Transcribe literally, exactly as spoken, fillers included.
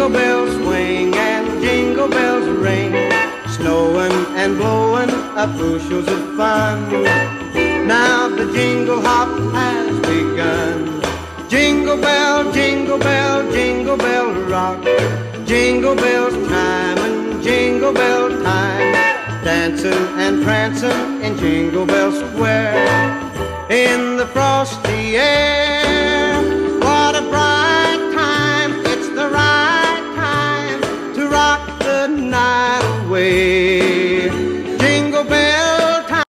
Jingle bells swing and jingle bells ring, snowing and blowing up bushels of fun. Now the jingle hop has begun. Jingle bell, jingle bell, jingle bell rock, jingle bells time and jingle bell time, dancing and prancing in Jingle Bell Square in the frosty air.